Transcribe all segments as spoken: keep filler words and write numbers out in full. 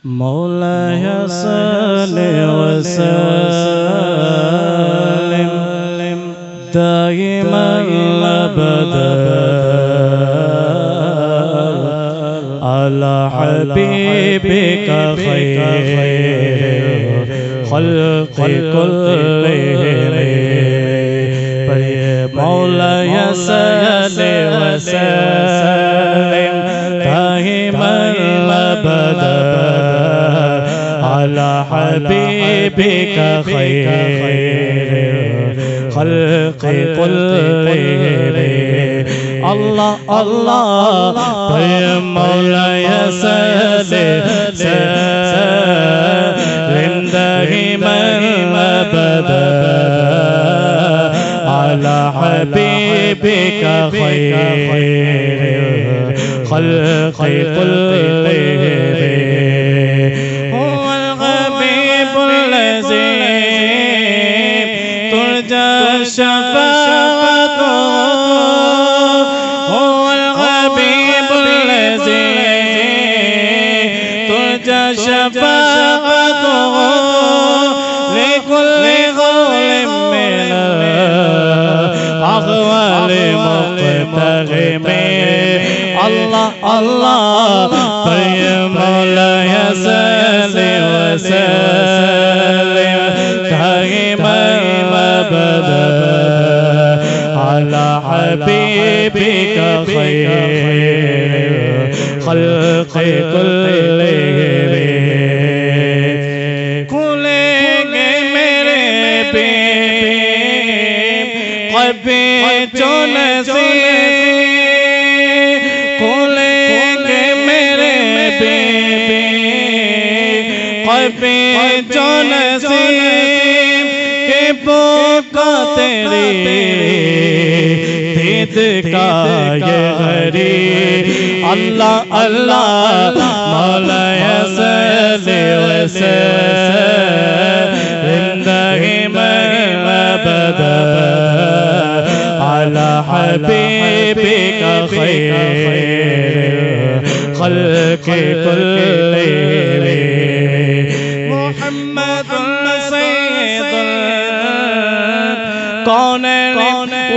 मौलाया सल्लि वसल्लिम दाइमन अबदा अला हबीबिका खैर खल्क़ि कुल्लिहिम। मौलाया सल्लि वसल्लिम दाइमन अबदा अला हबीबिका खैर खल्क़ि कुल्लिहिम। अल्लाह अल्लाह मौलाया सल्लि वसल्लिम दाइमन अबदा अला हबीबिका खैर खल्क़ि कुल्लिहिम। हुवल हबीबुल लज़ी तुरजा शफ़ाअतुहु। हुवल हबीबुल लज़ी तुरजा शफ़ाअतुहु लिकुल्लि ग़ौलिन मिनल अग़वालि मुक़तहिम। अल्लाह अल्लाह मौलाया सल्लि वसल्लिम दाइमन अबदा अला हबीबिका खैर खल्क़ि कुल्लिहिम। खुलेंगे मेरे बीब क़ब्र जो नसीब। खुलेंगे मेरे बीब क़ब्र जो नसीब के बोका तेरी दीद का ये गरीब। अल्लाह अल्लाह मौलाया सल्लि वसल्लिम दाइमन अबदा अला हबीबिका खैर खल्क़ि कुल्लिहिम। मुहम्मदुन सय्यदुल कौनैन व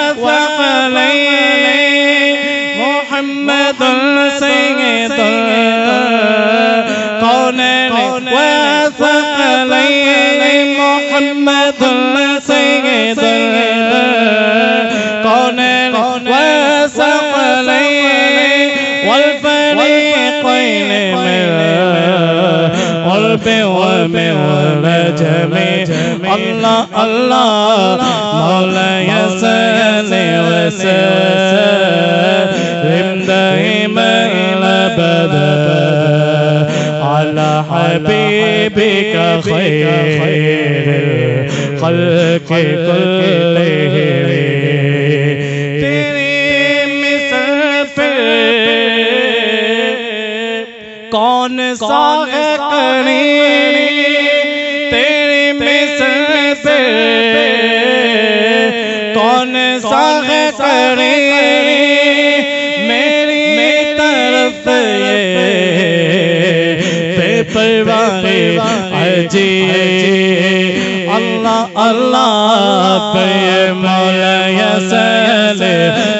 सकलैन। मुहम्मदुन सय्यदुल कौनैन व सकलैन। मुहम्मदुन सय्यदुल कौनैन व सकलैन वल फरीक़ैन मिन क़ुर्ब व मिन अजम। अल्लाह अल्लाह मौलाया सल्लि वसल्लिम दाइमन अबदा अला हबीबिका खैर खल्क़ि कुल्लिहिम। तेरी मिसल पे कौन सा है करीम। तेरी मिसल पे कौन सा है करीम। मेरी तरफ ये बेपरवाह अजीब। अल्लाह अल्लाह पे मौलाया सल्लि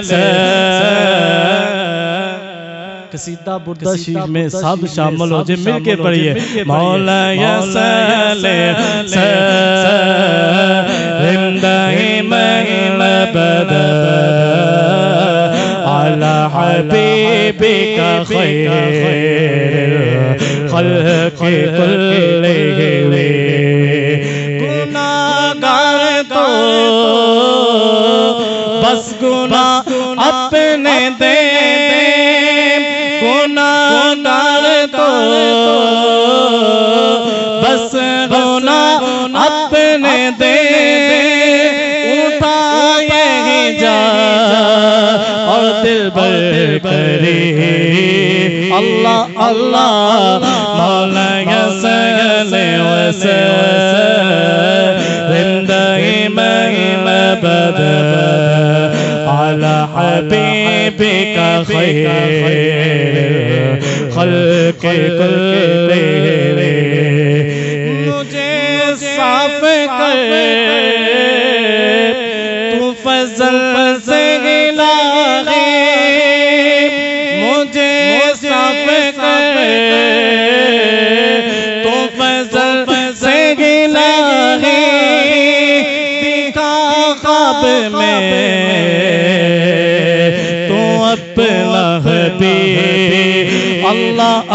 कसीदा बुर्दा शीर में सब शामिल हो जाए, मिल के पढ़िए। मौलाया सल्लि वसल्लिम दाइमन अबदा अला हबीबिका खैर खल्क़ि कुल्लिहिम। गुनाहगार तो बस गुनाह अपने दे। गुनाहगार तो बस गुनाह अपने दे। उठाए ही जा और दिल भर करे। अल्लाह अल्लाह मौलाया सल्लि वसल्लिम दाइमन अबदा अला हबीबिका खैर खल्क़ि कुल्लिहिम।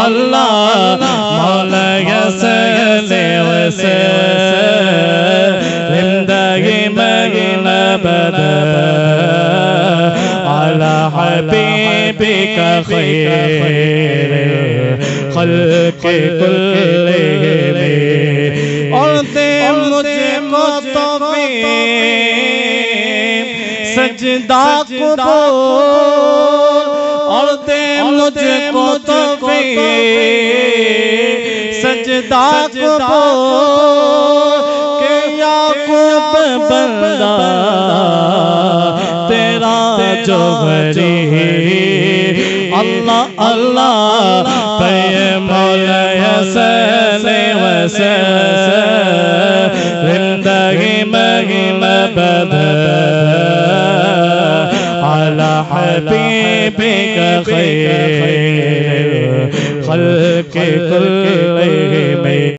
अल्लाह मौला सल्ले वसल्लिम दाइमन अबदा अला हबीबिका खैर खल्क़ कुल्लिहिम। और दे मुझको तौफ़ीक़ सजदा कबूल, और दे मुझको तौफ़ीक़ सजदा कबूल के याकूब बंदा तेरा जो गरी अल्लाह अल्लाह पे मौला सल्ले वसल्लिम दाइमन अबदा अला हबीबिका खैर खल्क़ कुल्लिहिम।